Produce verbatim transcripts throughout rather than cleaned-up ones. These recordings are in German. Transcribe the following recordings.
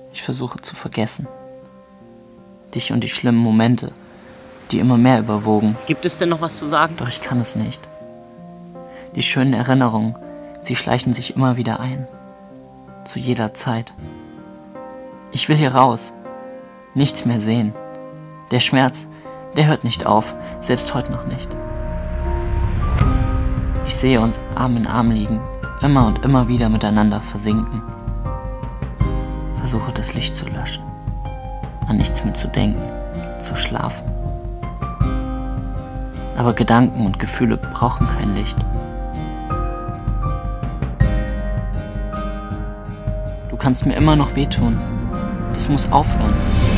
Ich versuche zu vergessen. Dich und die schlimmen Momente, die immer mehr überwogen. Gibt es denn noch was zu sagen? Doch ich kann es nicht. Die schönen Erinnerungen, sie schleichen sich immer wieder ein. Zu jeder Zeit. Ich will hier raus. Nichts mehr sehen. Der Schmerz, der hört nicht auf, selbst heute noch nicht. Ich sehe uns Arm in Arm liegen, immer und immer wieder miteinander versinken. Versuche das Licht zu löschen, an nichts mehr zu denken, zu schlafen. Aber Gedanken und Gefühle brauchen kein Licht. Du kannst mir immer noch wehtun. Das muss aufhören.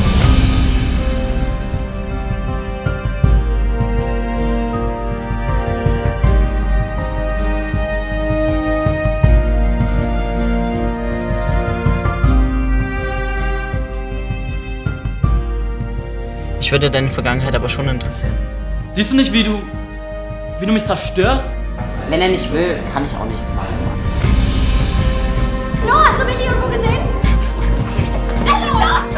Ich würde deine Vergangenheit aber schon interessieren. Siehst du nicht, wie du, wie du mich zerstörst? Wenn er nicht will, kann ich auch nichts machen. Flo, hast du Willi irgendwo gesehen? Lass ihn los!